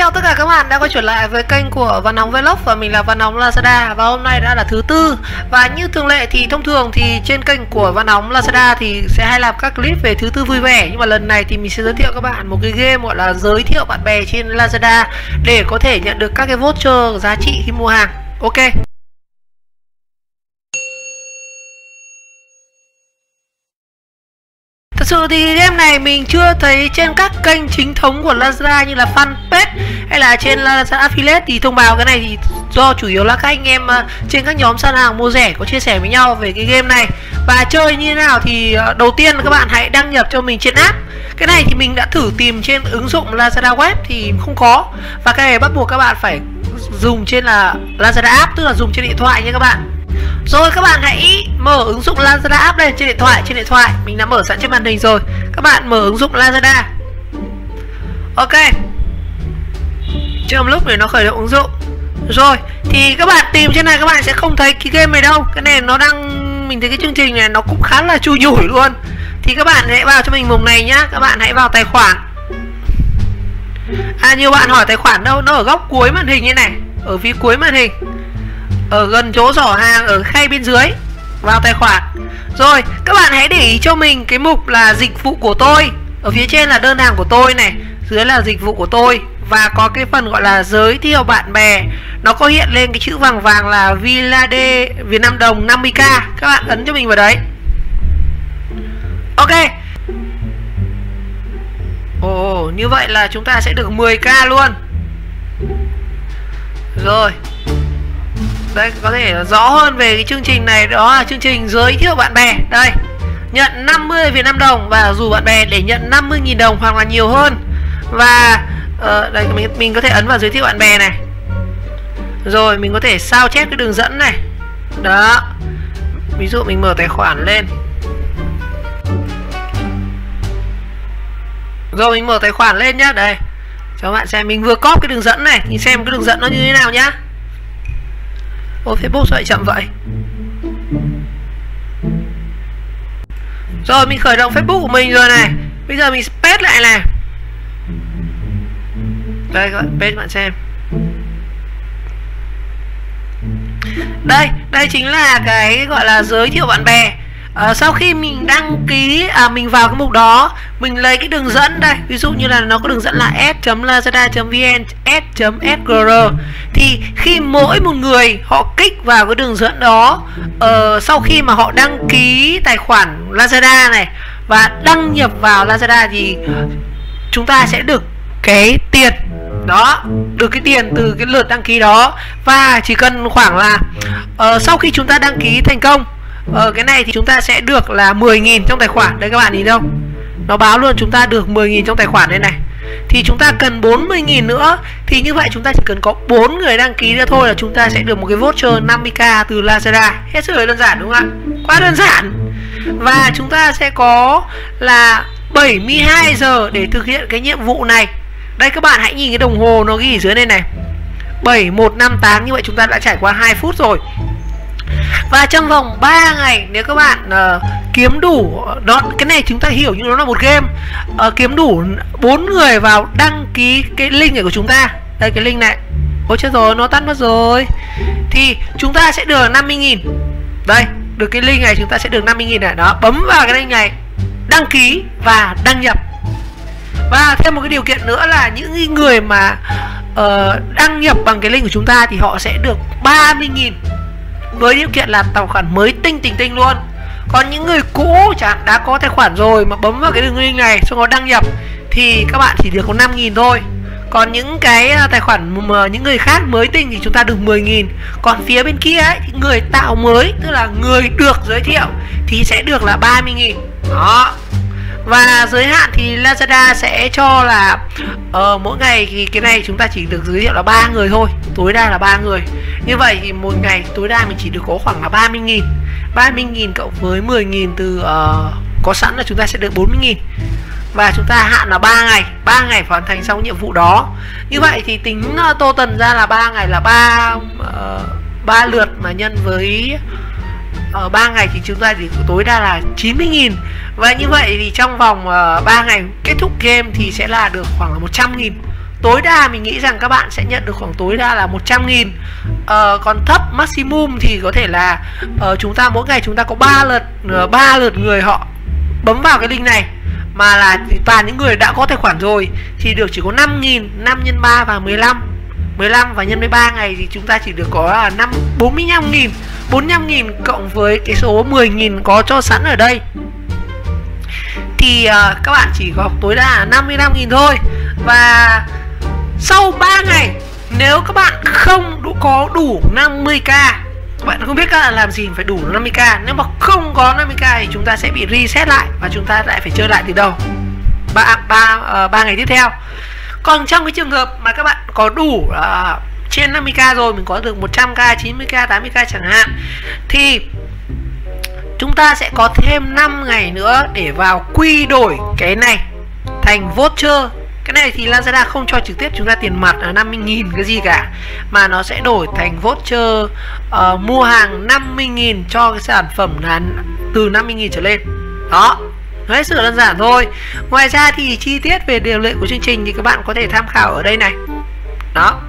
chào tất cả các bạn đã quay trở lại với kênh của Văn Hóng Vlog và mình là Văn Hóng Lazada. Và hôm nay đã là thứ tư. Và như thường lệ thì thông thường thì trên kênh của Văn Hóng Lazada thì sẽ hay làm các clip về thứ tư vui vẻ. Nhưng mà lần này thì mình sẽ giới thiệu các bạn một cái game gọi là giới thiệu bạn bè trên Lazada để có thể nhận được các cái voucher giá trị khi mua hàng. Ok. Thật sự thì game này mình chưa thấy trên các kênh chính thống của Lazada như là fanpage hay là trên Lazada Affiliate thì thông báo cái này thì do chủ yếu là các anh em trên các nhóm săn hàng mua rẻ có chia sẻ với nhau về cái game này. Và chơi như thế nào thì đầu tiên các bạn hãy đăng nhập cho mình trên app. Cái này thì mình đã thử tìm trên ứng dụng Lazada Web thì không có. Và cái này bắt buộc các bạn phải dùng trên là Lazada App, tức là dùng trên điện thoại nha các bạn. Rồi các bạn hãy mở ứng dụng Lazada App lên trên điện thoại. Mình đã mở sẵn trên màn hình rồi. Các bạn mở ứng dụng Lazada. Ok. Chờ một lúc để nó khởi động ứng dụng. Rồi, thì các bạn tìm trên này các bạn sẽ không thấy cái game này đâu. Cái này nó đang, mình thấy cái chương trình này nó cũng khá là chui nhủi luôn. Thì các bạn hãy vào cho mình mục này nhá. Các bạn hãy vào tài khoản. Nhiều bạn hỏi tài khoản đâu, nó ở góc cuối màn hình như này, ở phía cuối màn hình, ở gần chỗ giỏ hàng ở khay bên dưới. Vào tài khoản. Rồi các bạn hãy để ý cho mình cái mục là dịch vụ của tôi. Ở phía trên là đơn hàng của tôi này, dưới là dịch vụ của tôi. Và có cái phần gọi là giới thiệu bạn bè. Nó có hiện lên cái chữ vàng vàng là Villa D Việt Nam đồng 50k. Các bạn ấn cho mình vào đấy. Ok. Ồ, như vậy là chúng ta sẽ được 10k luôn. Rồi. Đây, có thể rõ hơn về cái chương trình này, đó là chương trình giới thiệu bạn bè. Đây, nhận 50 Việt Nam đồng và rủ bạn bè để nhận 50.000 đồng hoặc là nhiều hơn. Và đây mình có thể ấn vào giới thiệu bạn bè này. Rồi mình có thể sao chép cái đường dẫn này. Đó. Ví dụ mình mở tài khoản lên. Rồi mình mở tài khoản lên nhá. Đây, cho các bạn xem, mình vừa copy cái đường dẫn này. Thì xem cái đường dẫn nó như thế nào nhá. Ôi, Facebook sao lại chậm vậy? Rồi mình khởi động Facebook của mình rồi này. Bây giờ mình paste lại này. Đây các bạn, paste bạn xem. Đây chính là cái gọi là giới thiệu bạn bè. Sau khi mình đăng ký, mình vào cái mục đó, mình lấy cái đường dẫn đây. Ví dụ như là nó có đường dẫn là s.lazada.vn, s.sgr. Thì khi mỗi một người họ kích vào cái đường dẫn đó, sau khi mà họ đăng ký tài khoản Lazada này và đăng nhập vào Lazada thì chúng ta sẽ được cái tiền đó, được cái tiền từ cái lượt đăng ký đó. Và chỉ cần khoảng là sau khi chúng ta đăng ký thành công, cái này thì chúng ta sẽ được là 10.000 trong tài khoản. Đây các bạn nhìn đâu, nó báo luôn chúng ta được 10.000 trong tài khoản đây này. Thì chúng ta cần 40.000 nữa. Thì như vậy chúng ta chỉ cần có 4 người đăng ký nữa thôi là chúng ta sẽ được một cái voucher 50k từ Lazada. Hết sức là đơn giản đúng không ạ? Quá đơn giản. Và chúng ta sẽ có là 72 giờ để thực hiện cái nhiệm vụ này. Đây các bạn hãy nhìn cái đồng hồ nó ghi ở dưới đây này, 7158. Như vậy chúng ta đã trải qua 2 phút rồi. Và trong vòng 3 ngày nếu các bạn kiếm đủ đó, cái này chúng ta hiểu như nó là một game, kiếm đủ 4 người vào đăng ký cái link này của chúng ta. Đây cái link này. Ôi chết rồi, nó tắt mất rồi. Thì chúng ta sẽ được 50.000. Đây, được cái link này chúng ta sẽ được 50.000 này. Đó, bấm vào cái link này, đăng ký và đăng nhập. Và thêm một cái điều kiện nữa là những người mà đăng nhập bằng cái link của chúng ta thì họ sẽ được 30.000. Với điều kiện là tài khoản mới tinh luôn. Còn những người cũ chẳng đã có tài khoản rồi mà bấm vào cái đường link này xong rồi đăng nhập thì các bạn chỉ được có 5.000 thôi. Còn những cái tài khoản mà những người khác mới tinh thì chúng ta được 10.000. Còn phía bên kia ấy, thì người tạo mới, tức là người được giới thiệu thì sẽ được là 30.000. Đó. Và giới hạn thì Lazada sẽ cho là mỗi ngày thì cái này chúng ta chỉ được giới thiệu là 3 người thôi, tối đa là 3 người. Như vậy thì một ngày tối đa mình chỉ được có khoảng là 30.000. 30.000 cộng với 10.000 từ có sẵn là chúng ta sẽ được 40.000. Và chúng ta hạn là 3 ngày, 3 ngày hoàn thành xong nhiệm vụ đó. Như vậy thì tính total ra là 3 ngày là 3 lượt mà nhân với 3 ngày thì chúng ta chỉ tối đa là 90.000. Và như vậy thì trong vòng 3 ngày kết thúc game thì sẽ là được khoảng là 100.000. tối đa mình nghĩ rằng các bạn sẽ nhận được khoảng tối đa là 100.000. Còn thấp maximum thì có thể là chúng ta mỗi ngày chúng ta có 3 lượt người họ bấm vào cái link này, mà là toàn những người đã có tài khoản rồi thì được chỉ có 5.000, 5 x 3 và 15 và nhân với 3 ngày thì chúng ta chỉ được có là 45.000. 45.000 cộng với cái số 10.000 có cho sẵn ở đây thì các bạn chỉ có tối đa là 55.000 thôi. Và sau 3 ngày nếu các bạn không có đủ 50k, các bạn không biết các bạn làm gì phải đủ 50k. Nếu mà không có 50k thì chúng ta sẽ bị reset lại và chúng ta lại phải chơi lại từ đầu 3 ngày tiếp theo. Còn trong cái trường hợp mà các bạn có đủ trên 50k rồi, mình có được 100k, 90k, 80k chẳng hạn, thì chúng ta sẽ có thêm 5 ngày nữa để vào quy đổi cái này thành voucher. Cái này thì Lazada không cho trực tiếp chúng ta tiền mặt là 50.000 cái gì cả, mà nó sẽ đổi thành voucher mua hàng 50.000 cho cái sản phẩm là từ 50.000 trở lên. Đó, hết sức đơn giản thôi. Ngoài ra thì chi tiết về điều lệ của chương trình thì các bạn có thể tham khảo ở đây này. Đó.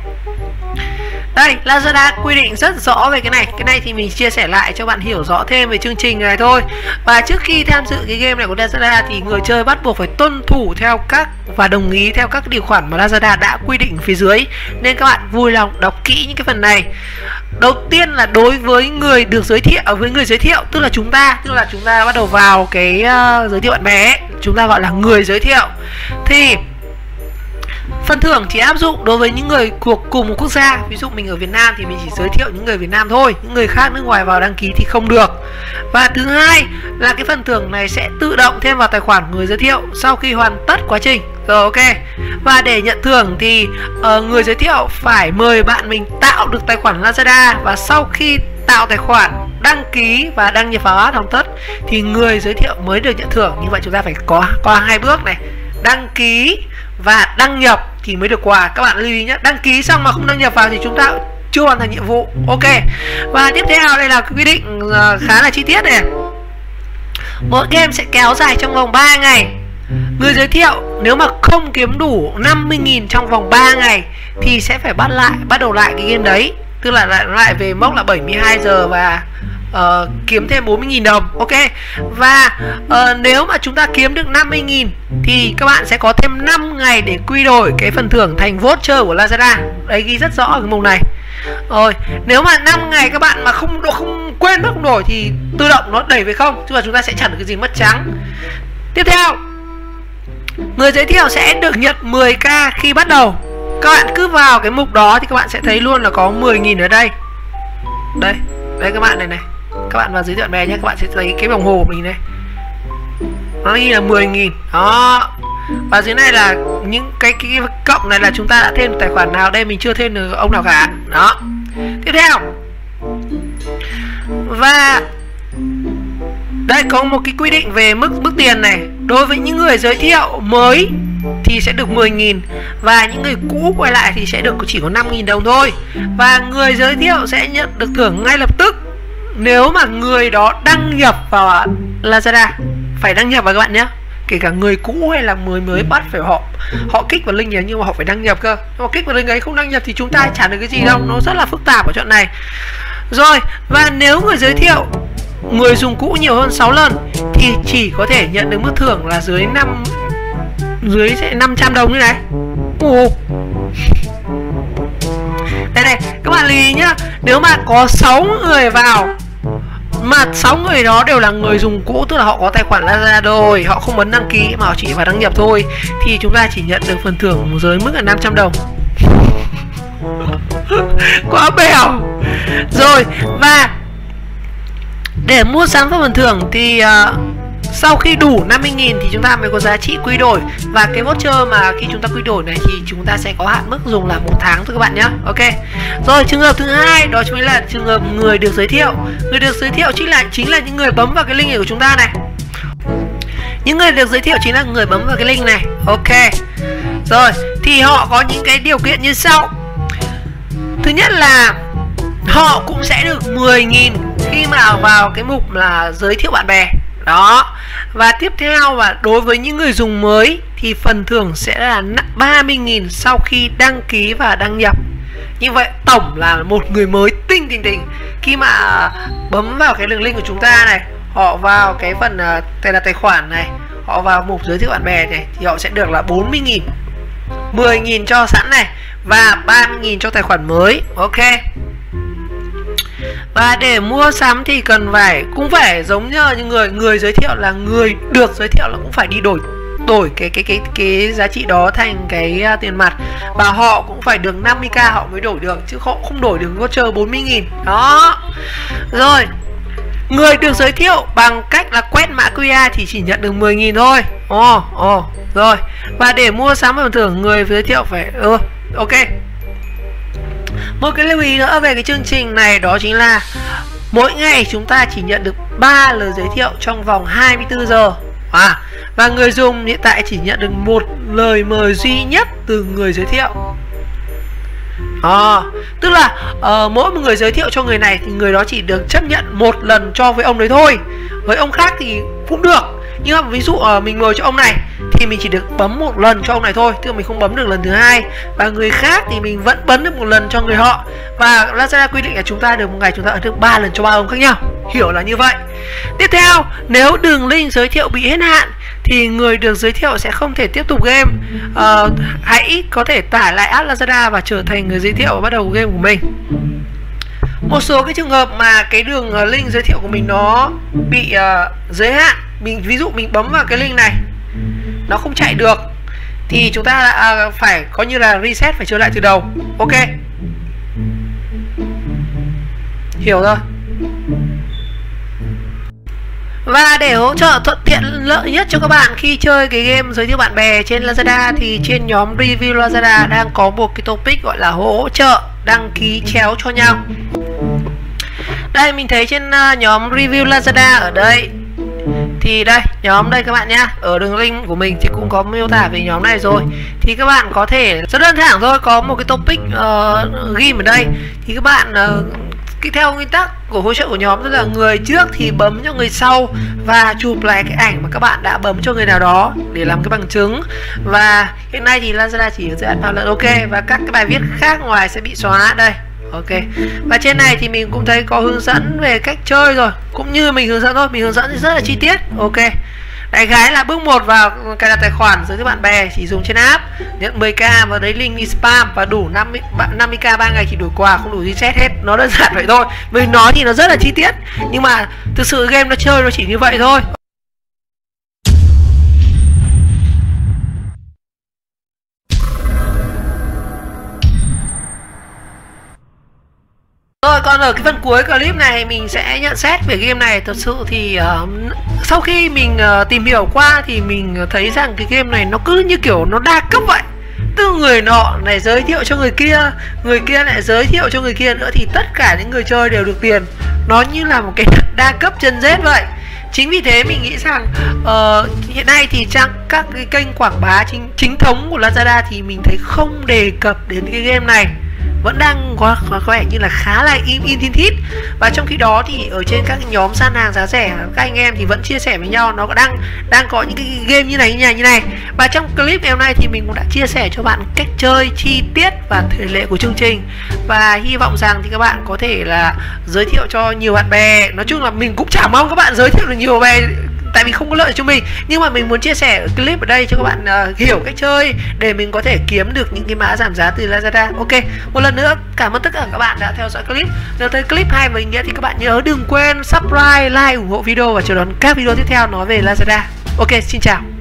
Đây, Lazada quy định rất rõ về cái này. Cái này thì mình chia sẻ lại cho bạn hiểu rõ thêm về chương trình này thôi. Và trước khi tham dự cái game này của Lazada thì người chơi bắt buộc phải tuân thủ theo các và đồng ý theo các điều khoản mà Lazada đã quy định phía dưới. Nên các bạn vui lòng đọc kỹ những cái phần này. Đầu tiên là đối với người được giới thiệu, tức là chúng ta bắt đầu vào cái giới thiệu bạn bè ấy, chúng ta gọi là người giới thiệu. Thì phần thưởng chỉ áp dụng đối với những người thuộc cùng một quốc gia. Ví dụ mình ở Việt Nam thì mình chỉ giới thiệu những người Việt Nam thôi, những người khác nước ngoài vào đăng ký thì không được. Và thứ hai là cái phần thưởng này sẽ tự động thêm vào tài khoản người giới thiệu sau khi hoàn tất quá trình. Rồi, ok. Và để nhận thưởng thì người giới thiệu phải mời bạn mình tạo được tài khoản Lazada, và sau khi tạo tài khoản, đăng ký và đăng nhập vào app hoàn tất thì người giới thiệu mới được nhận thưởng. Như vậy chúng ta phải có qua 2 bước này: đăng ký và đăng nhập thì mới được quà. Các bạn lưu ý nhé, đăng ký xong mà không đăng nhập vào thì chúng ta chưa hoàn thành nhiệm vụ. Ok. Và tiếp theo đây là quy định khá là chi tiết này. Mỗi game sẽ kéo dài trong vòng 3 ngày. Người giới thiệu nếu mà không kiếm đủ 50.000 trong vòng 3 ngày thì sẽ phải bắt đầu lại cái game đấy. Tức là lại về mốc là 72 giờ và kiếm thêm 40.000 đồng. Ok. Và nếu mà chúng ta kiếm được 50.000 thì các bạn sẽ có thêm 5 ngày để quy đổi cái phần thưởng thành voucher của Lazada. Đấy, ghi rất rõ ở cái mục này. Rồi, nếu mà 5 ngày các bạn mà không quên mất không đổi thì tự động nó đẩy về không, chứ mà chúng ta sẽ chẳng được cái gì mất trắng. Tiếp theo, người giới thiệu sẽ được nhận 10k khi bắt đầu. Các bạn cứ vào cái mục đó thì các bạn sẽ thấy luôn là có 10.000 ở đây. Đây các bạn này. Các bạn vào giới thiệu bạn bè nhé, các bạn sẽ thấy cái đồng hồ của mình này, nó ghi là 10.000. Đó. Và dưới này là những cái cộng này là chúng ta đã thêm tài khoản nào. Đây mình chưa thêm được ông nào cả. Đó. Tiếp theo, và đây có một cái quy định về mức tiền này. Đối với những người giới thiệu mới thì sẽ được 10.000, và những người cũ quay lại thì sẽ được chỉ có 5.000 đồng thôi. Và người giới thiệu sẽ nhận được thưởng ngay lập tức nếu mà người đó đăng nhập vào Lazada. Phải đăng nhập vào các bạn nhé. Kể cả người cũ hay là người mới bắt phải họ kích vào link này, nhưng mà họ phải đăng nhập cơ. Họ kích vào link ấy không đăng nhập thì chúng ta chả được cái gì đâu. Nó rất là phức tạp ở chỗ này. Rồi, và nếu người giới thiệu người dùng cũ nhiều hơn 6 lần thì chỉ có thể nhận được mức thưởng là dưới 500 đồng như này. Đây này, các bạn lưu ý nhá. Nếu mà có 6 người vào mà 6 người đó đều là người dùng cũ, tức là họ có tài khoản Lazada rồi, họ không ấn đăng ký mà họ chỉ vào đăng nhập thôi, thì chúng ta chỉ nhận được phần thưởng dưới mức là 500 đồng. Quá bèo. Rồi, và để mua sắm phần thưởng thì sau khi đủ 50.000 thì chúng ta mới có giá trị quy đổi. Và cái voucher mà khi chúng ta quy đổi này thì chúng ta sẽ có hạn mức dùng là 1 tháng thôi các bạn nhé. Ok. Rồi, trường hợp thứ hai đó chính là trường hợp người được giới thiệu. Người được giới thiệu chính là những người bấm vào cái link này của chúng ta này. Những người được giới thiệu chính là người bấm vào cái link này. Ok. Rồi, thì họ có những cái điều kiện như sau. Thứ nhất là họ cũng sẽ được 10.000 khi mà vào cái mục là giới thiệu bạn bè. Đó. Và tiếp theo, và đối với những người dùng mới thì phần thưởng sẽ là 30.000 sau khi đăng ký và đăng nhập. Như vậy tổng là một người mới tinh khi mà bấm vào cái đường link của chúng ta này, họ vào cái phần tên là tài khoản này, họ vào mục giới thiệu bạn bè này, thì họ sẽ được là 40.000, 10.000 cho sẵn này và 30.000 cho tài khoản mới. Ok. Và để mua sắm thì cũng phải giống như người giới thiệu, là người được giới thiệu là cũng phải đi đổi cái giá trị đó thành cái tiền mặt, và họ cũng phải được 50k họ mới đổi được, chứ họ không đổi được voucher 40.000 đó. Rồi, người được giới thiệu bằng cách là quét mã QR thì chỉ nhận được 10.000 thôi. Rồi, và để mua sắm phần thưởng, người giới thiệu phải ok. Một cái lưu ý nữa về cái chương trình này đó chính là mỗi ngày chúng ta chỉ nhận được 3 lời giới thiệu trong vòng 24 giờ. Và người dùng hiện tại chỉ nhận được một lời mời duy nhất từ người giới thiệu. Tức là mỗi một người giới thiệu cho người này thì người đó chỉ được chấp nhận một lần cho với ông đấy thôi. Với ông khác thì cũng được, nhưng mà ví dụ mình mời cho ông này thì mình chỉ được bấm một lần cho ông này thôi, tức là mình không bấm được lần thứ hai. Và người khác thì mình vẫn bấm được một lần cho người họ. Và Lazada quy định là chúng ta được một ngày chúng ta ấn được 3 lần cho 3 ông khác nhau. Hiểu là như vậy. Tiếp theo, nếu đường link giới thiệu bị hết hạn thì người được giới thiệu sẽ không thể tiếp tục game. Hãy có thể tải lại app Lazada và trở thành người giới thiệu và bắt đầu game của mình. Một số cái trường hợp mà cái đường link giới thiệu của mình nó bị giới hạn, ví dụ mình bấm vào cái link này nó không chạy được thì chúng ta phải coi như là reset, phải trở lại từ đầu. Ok, hiểu rồi. Và để hỗ trợ thuận tiện lợi nhất cho các bạn khi chơi cái game giới thiệu bạn bè trên Lazada thì trên nhóm review Lazada đang có một cái topic gọi là hỗ trợ đăng ký chéo cho nhau. Đây mình thấy trên nhóm review Lazada ở đây, thì đây nhóm đây các bạn nhá, ở đường link của mình thì cũng có miêu tả về nhóm này rồi. Thì các bạn có thể rất đơn giản thôi, có một cái topic ghi ở đây thì các bạn theo nguyên tắc của hỗ trợ của nhóm, tức là người trước thì bấm cho người sau và chụp lại cái ảnh mà các bạn đã bấm cho người nào đó để làm cái bằng chứng. Và hiện nay thì Lazada chỉ hướng dẫn 3 lần. Ok, và các cái bài viết khác ngoài sẽ bị xóa đây. Ok, và trên này thì mình cũng thấy có hướng dẫn về cách chơi rồi, cũng như mình hướng dẫn thôi, mình hướng dẫn rất là chi tiết. Ok, đại khái là bước 1 vào cài đặt tài khoản giới thiệu bạn bè, chỉ dùng trên app, nhận 10k và đấy link đi spam, và đủ 50k 3 ngày thì đổi quà, không đủ reset hết. Nó đơn giản vậy thôi. Mình nói thì nó rất là chi tiết, nhưng mà thực sự game nó chơi nó chỉ như vậy thôi. Rồi, còn ở cái phần cuối clip này mình sẽ nhận xét về game này. Thật sự thì sau khi mình tìm hiểu qua thì mình thấy rằng cái game này nó cứ như kiểu nó đa cấp vậy. Từ người nọ này giới thiệu cho người kia lại giới thiệu cho người kia nữa, thì tất cả những người chơi đều được tiền. Nó như là một cái đa cấp chân rết vậy. Chính vì thế mình nghĩ rằng hiện nay thì các cái kênh quảng bá chính thống của Lazada thì mình thấy không đề cập đến cái game này, vẫn đang có vẻ như là khá là im thít. Và trong khi đó thì ở trên các nhóm săn hàng giá rẻ, các anh em thì vẫn chia sẻ với nhau nó đang có những cái game như này. Và trong clip ngày hôm nay thì mình cũng đã chia sẻ cho bạn cách chơi chi tiết và thể lệ của chương trình, và hy vọng rằng thì các bạn có thể là giới thiệu cho nhiều bạn bè. Nói chung là mình cũng chả mong các bạn giới thiệu được nhiều bè, tại vì không có lợi cho mình, nhưng mà mình muốn chia sẻ clip ở đây cho các bạn hiểu cách chơi để mình có thể kiếm được những cái mã giảm giá từ Lazada. Ok, một lần nữa cảm ơn tất cả các bạn đã theo dõi clip. Nếu thấy clip hay và ý nghĩa thì các bạn nhớ đừng quên subscribe, like, ủng hộ video và chờ đón các video tiếp theo nói về Lazada. Ok, xin chào.